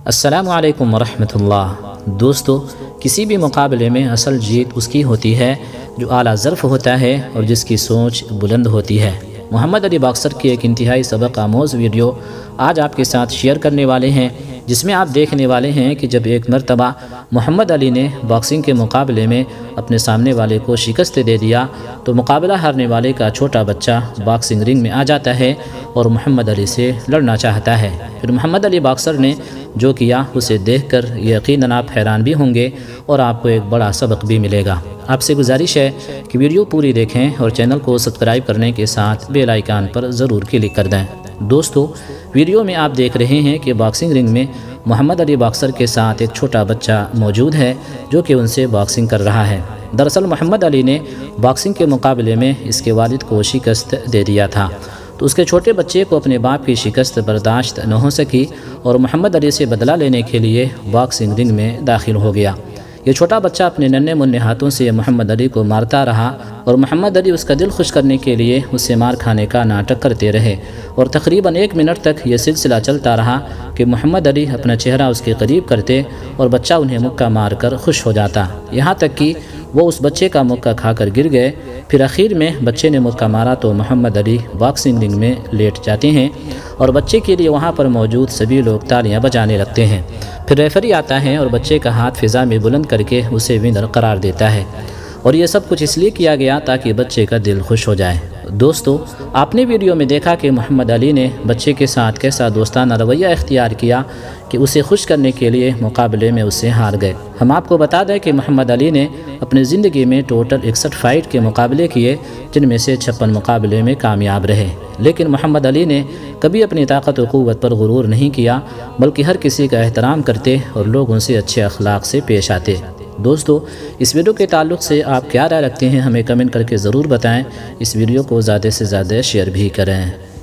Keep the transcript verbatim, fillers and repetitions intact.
السلام علیکم ورحمۃ اللہ۔ دوستو، کسی بھی مقابلے میں اصل جیت اس کی ہوتی ہے جو اعلیٰ ظرف ہوتا ہے اور جس کی سوچ بلند ہوتی ہے۔ محمد علی باکسر کی ایک انتہائی سبق آموز ویڈیو آج آپ کے ساتھ شیئر کرنے والے ہیں، جس میں آپ دیکھنے والے ہیں کہ جب ایک مرتبہ محمد علی نے باکسنگ کے مقابلے میں اپنے سامنے والے کو شکست دے دیا تو مقابلہ ہارنے والے کا چھوٹا بچہ باکسنگ رنگ میں آ جاتا ہے اور محمد علی سے لڑنا چاہتا ہے۔ پھر محمد علی باکسر نے جو کیا اسے دیکھ کر یقیناً آپ حیران بھی ہوں گے اور آپ کو ایک بڑا سبق بھی ملے گا۔ آپ سے گزارش ہے کہ ویڈیو پوری دیکھیں اور چینل کو سبسکرائب کرنے کے ساتھ بیل آئیکن پر ضرور کلک کر دیں۔ دوستو، ویڈیو میں آپ دیکھ رہے ہیں کہ باکسنگ رنگ میں محمد علی باکسر کے ساتھ ایک چھوٹا بچہ موجود ہے جو کہ ان سے باکسنگ کر رہا ہے۔ دراصل محمد علی نے باکسنگ کے مقابلے میں اس کے والد کو شکست دے دیا تھا، تو اس کے چھوٹے بچے کو اپنے باپ کی شکست برداشت نہ ہو سکی اور محمد علی سے بدلہ لینے کے لیے باکسنگ رنگ میں داخل ہو گیا۔ یہ چھوٹا بچہ اپنے ننھے منھے ہاتھوں سے محمد علی کو مارتا رہا اور محمد علی اس کا دل خوش کرنے کے لیے اس سے مار کھانے کا ناٹک کرتے رہے اور تقریباً ایک منٹ تک یہ سلسلہ چلتا رہا کہ محمد علی اپنا چہرہ اس کے قریب کرتے اور بچہ انہیں مکہ مار کر خوش ہو جاتا، یہاں تک کہ وہ اس بچے کا مکہ کھا کر گر گئے۔ پھر اخیر میں بچے نے مکہ مارا تو محمد علی باکسنگ رنگ میں لیٹ جاتے ہیں اور بچے کے لیے وہاں پر موجود سبھی لوگ تالیاں بجانے لگتے ہیں۔ پھر ریفری آتا ہے اور بچے کا ہاتھ فضا میں بلند کر کے اسے ونر قرار دیتا ہے، اور یہ سب کچھ اس لیے کیا گیا تاکہ بچے کا دل خوش ہو جائے۔ دوستو، آپ نے ویڈیو میں دیکھا کہ محمد علی نے بچے کے ساتھ کیسا دوستانہ رویہ اختیار کیا کہ اسے خوش کرنے کے لیے مقابلے میں اس سے ہار گئے۔ ہم آپ کو بتا دیں کہ محمد علی نے اپنی زندگی میں ٹوٹل اکسٹھ فائٹ کے مقابلے کیے، جن میں سے چھپن مقابلے میں کامیاب رہے، لیکن محمد علی نے کبھی اپنی طاقت و قوت پر غرور نہیں کیا، بلکہ ہر کسی کا احترام کرتے اور لوگوں سے اچھے اخلاق سے پیش آتے۔ دوستو، اس ویڈیو کے تعلق سے آپ کیا رائے رکھتے ہیں ہمیں کمنٹ کر کے ضرور بتائیں۔ اس ویڈیو کو زیادہ سے زیادہ شیئر بھی کریں۔